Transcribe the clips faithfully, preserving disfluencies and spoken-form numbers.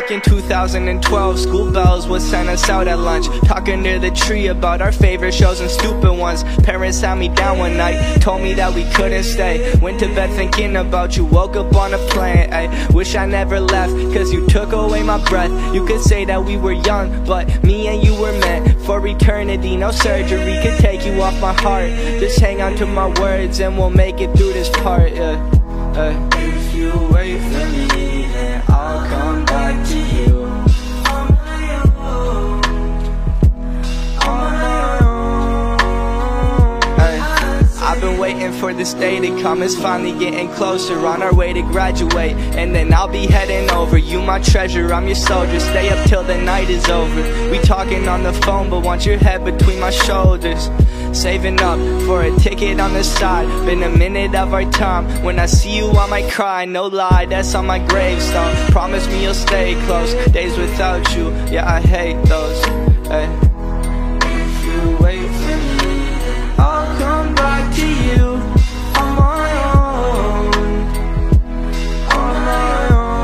Back in two thousand twelve, school bells would send us out at lunch, talking near the tree about our favorite shows and stupid ones. Parents sat me down one night, told me that we couldn't stay. Went to bed thinking about you, woke up on a plane. Ay, wish I never left, cause you took away my breath. You could say that we were young, but me and you were meant for eternity. No surgery could take you off my heart. Just hang on to my words and we'll make it through this part. Yeah. Uh, if you wait for me, then I'll come back to you. On my own, on my own. Hey, I've been waiting for this day to come. It's finally getting closer, on our way to graduate, and then I'll be heading over. You my treasure, I'm your soldier. Stay up till the night is over. We talking on the phone, but want your head between my shoulders. Saving up for a ticket on the side. Been a minute of our time. When I see you I might cry, no lie, that's on my gravestone. Promise me you'll stay close. Days without you, yeah, I hate those. Hey. If you wait for me, I'll come back to you. On my own, on my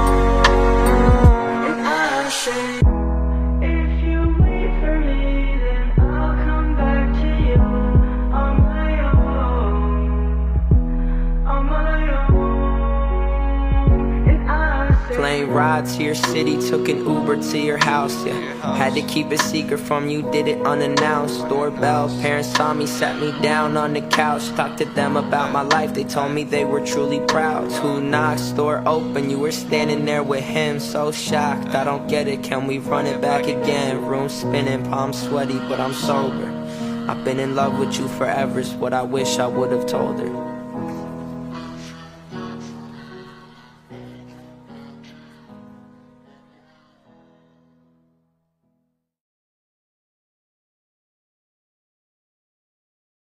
own. And I say, if you wait for me, then I'll come back to you. On my own, on my own. And I say, plane ride to your city, took an Uber to your house, yeah. Had to keep it secret from you, did it unannounced. Doorbell, parents saw me, sat me down on the couch. Talked to them about my life, they told me they were truly proud. Who knocks, door open, you were standing there with him. So shocked, I don't get it, can we run it back again? Room spinning, palms sweaty, but I'm sober. I've been in love with you forever, is what I wish I would've told her.